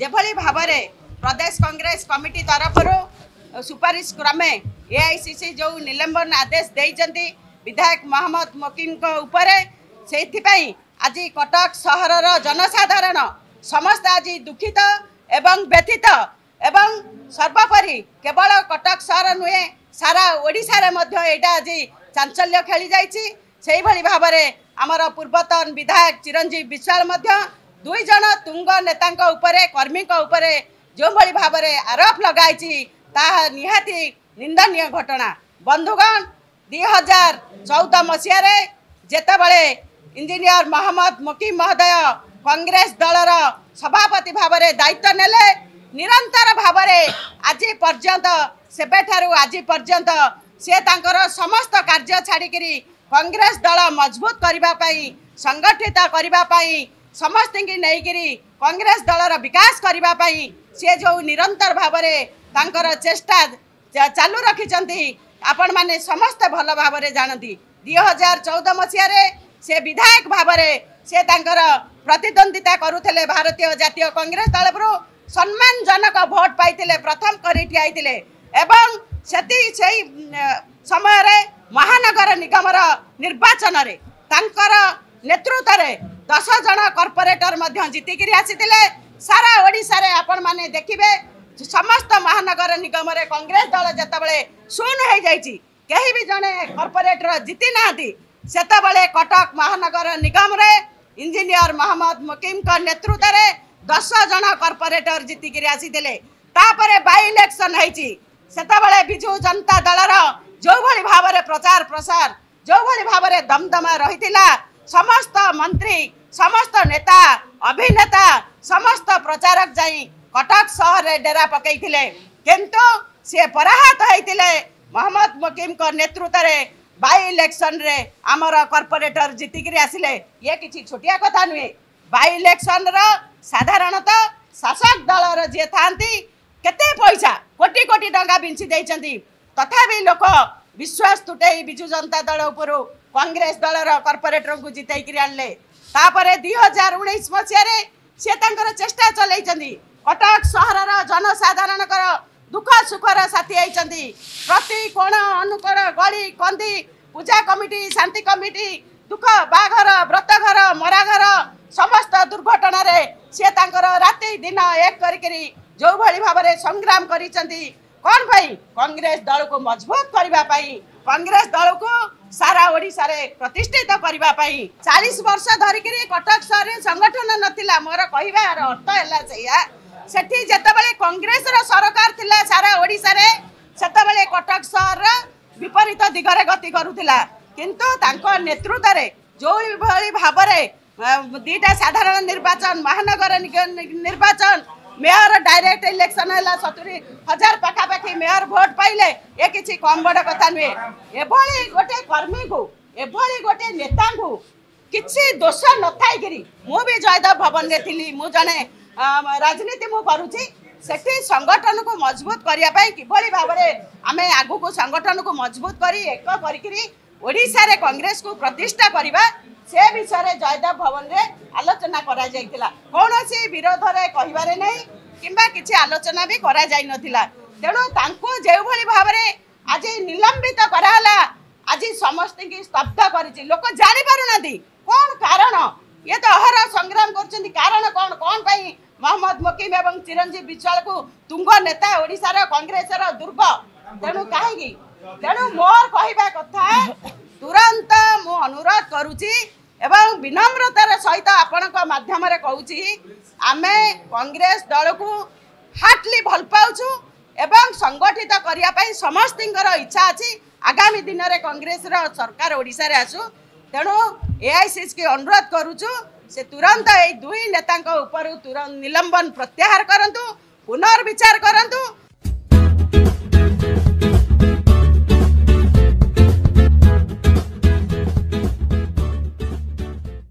जेभली भावरे प्रदेश कांग्रेस कमिटी तरफ सुपारिश क्रमे एआईसीसी जो निलंबन आदेश देइचंती विधायक मोहम्मद मोकिम को उपरे सेथिपई आज कटक सहरर जनसाधारण समस्त आज दुखित एवं व्यथित एवं सर्वोपरि केवल कटक सहर नुहे सारा ओडिशा रे मध्य एटा आज चांचल्य खेली जाइछि। सेही भली भाबरे आमर पूर्वतन विधायक चिरंजीव विश्वाल मध्य दुई जन तुंग नेतांक उपरे कर्मी को उपरे जो भली भाबरे आरोप लगाइछि ता निहाती निंदनीय घटना। बंधुगण 2014 मसीह जेतेबळे इंजीनियर मोहम्मद मोकिम महोदय कांग्रेस दलर सभापति भावरे दायित्व नेले निरंतर भावरे आज पर्यंत सेबेठारु आज पर्यंत से तांकर समस्त कार्य छाड़िकी कांग्रेस दल मजबूत करने संगठित करने समस्त की नहींकि कांग्रेस दलर विकास करने सी जो निरंतर भावरे तांकर चेष्टा चालू रखिंट आपण माने समस्त भल भावरे जानती। 2014 मसीह से विधायक भावरे से तांकर प्रतिद्वंदिता करुले भारतीय जातीय कांग्रेस तरफ सम्मानजनक भोट पाइतिले प्रथम करी ठियाइतिले एवं से समय रे महानगर निगमर निर्वाचन रे तांकर नेतृत्व रे 10 जन कॉर्पोरेटर मध्य जीतिकी आसीतिले। सारा ओडिशा रे आपण माने देखिबे समस्त महानगर निगम रे कांग्रेस दल जेतेबळे शून्य हो जाइछि केही भी जने कॉर्पोरेटर जीति नाहंती सेतेबळे कटक महानगर निगम रे इंजीनियर मोहम्मद मोकिम का नेतृत्व रे 10 जन कॉर्पोरेटर जीतिकी आसीतिले। तापरे बाई इलेक्शन होइछि सेतेबळे बिजू जनता दलर जो भली भावरे प्रचार प्रसार जो भली भावरे दमदमा रहितिला समस्त मंत्री समस्त नेता अभिनेता समस्त प्रचारक जाई कटक सहर रे डेरा पकईथिले किंतु से पराहत होइतिले मोहम्मद मोकिम को नेतृत्व रे बाई इलेक्शन रे आमर कॉर्पोरेटर जीतिकी आसिले। ये किछि छोटिया कथा नुहे। बाई इलेक्शन रो साधारणतः शासक दलर जे थांती केते पैसा कोटी कोटी टंका बिंची देइचंती तथापि लोक विश्वास तुटई बिजू जनता दल उपर कांग्रेस दलर कॉर्पोरेटर को जितैकरी आनले। तापरे 2019 मसीह से तांकर चेष्टा चलैचंती कटक सहरर जनसाधारण दुख सुखर साथी आइचंती प्रति कोण अनुकोण गली कंदी पूजा कमिटी शांति कमिटी दुख बाघर व्रतघर मराघर समस्त दुर्घटना रे से तांकर राति दिन एक करी जो भली भावरे संग्राम करिचंती कौन भाई कांग्रेस दल को मजबूत करबा पाई कांग्रेस दल को सारा ओडिशा रे प्रतिष्ठित करबा पाई 40 वर्ष धरिकरी कटक शहर रे संगठन नथिला। मोर कहिबार अर्थ हैला सेया सेठी जेतेबेले कांग्रेस रो सरकार थिला सारा ओडिशा रे सेतेबेले कटक शहर विपरीत दिगरे गति करुथिला किंतु तांको नेतृत्व रे जो भली भावरे दीटा साधारण निर्वाचन महानगर निर्वाचन मेयर डायरेक्ट इलेक्शन है 70,000 पाखापाखि मेयर भोट पाइले ये किसी कम बड़ कथा नुहे। एभली गोटे कर्मी को एभली गोटे नेता को किसी दोष न थाइकरी मु भी जयदेव भवन रे थिली मु जने राजनीति मु करूची सेठी संगठन को मजबूत करिया पाई किभली भाबरे आमे आगु को संगठन को मजबूत करी एक करिकरी ओडिशा रे कांग्रेस को प्रतिष्ठा करिबा से विषय जयदेव भवन रे आलोचना करा जाइतिला। कौनसी विरोध रे कहिबारे नै किंबा किछि आलोचना भी करा जाई नथिला। तेणु तांको जे भली भाबरे आज निलंबित कराला आज समस्त की स्तब्ध करिछि लोक जानि पारु नादी कोन कारण ये तो अहर संग्राम करछन्ती कारण कोन कोन पई मोहम्मद मोकिम एवं चिरंजीव विश्वाल को तुंग नेता ओडिशा रो कांग्रेस रो दुर्ग तेणु काहेकि तेणु मोर कहिबा कथा तुरंत मु अनुरोध करूची एवं विनम्रतार सहित आपण माध्यम कहूँ आमे कांग्रेस दल को हार्टली भल पाऊँ एवं संगठित करने समस्त इच्छा अच्छी आगामी दिन में कांग्रेस सरकार ओडिशा रे आसू। तेणु एआईसीसी के अनुरोध करुचु से तुरंत ये दुई नेता तुरंत निलंबन प्रत्याहार करंतु पुनर्विचार करंतु।